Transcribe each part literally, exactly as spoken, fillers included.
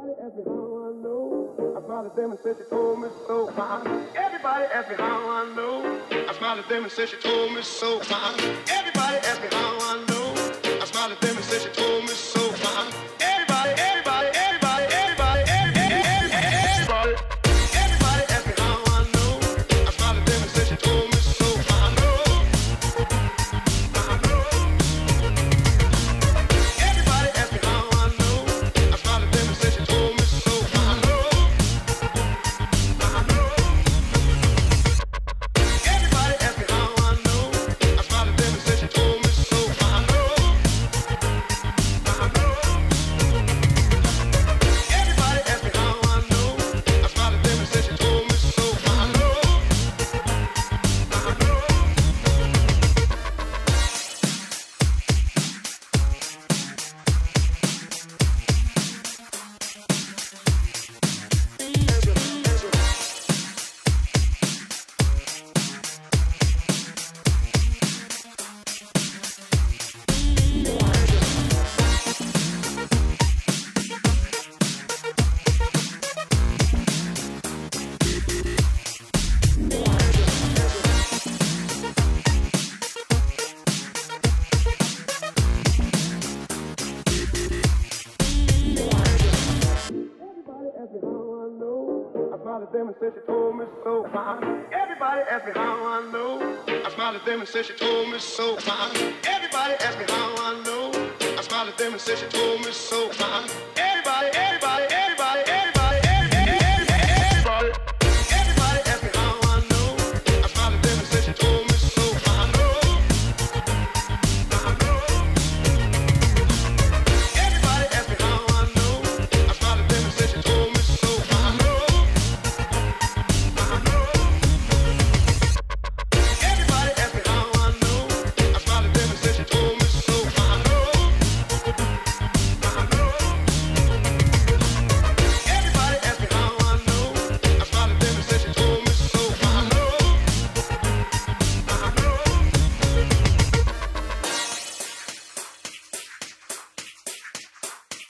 Everybody asked me how I know. I smiled at them and said she told me so. Everybody asked me how I know. I smiled at them and said she told me so. Everybody asked me how I know. I smiled at them and said she told me so. Everybody, everybody, everybody, everybody, everybody, everybody. Everybody asked me how I know. I smiled at them and said she told me so. I know. I know. Everybody asked me how I know. I smiled at them and said she told me so. I know. I know. Everybody asked me how I know. I smiled at them and said she told me so. I know. I know. Everybody asked me how I know. I smiled at them and said she told me so. I know. I know. Everybody asked me how I know. I smiled at them and said she told me so. Everybody asked me how I know. I smiled at them and said she told me so. Everybody, everybody, everybody, everybody, everybody, everybody. Everybody asked me how I know. I smiled at them and said she told me so. I know. I know. Everybody asked me how I know. I smiled at them and said she told me so. I know. I know. Everybody asked me how I know. I smiled at them and said she told me so. I know. I know. Everybody asked me how I know. I smiled at them and said she told me so. I know. I know.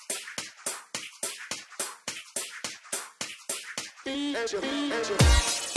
Answer, answer.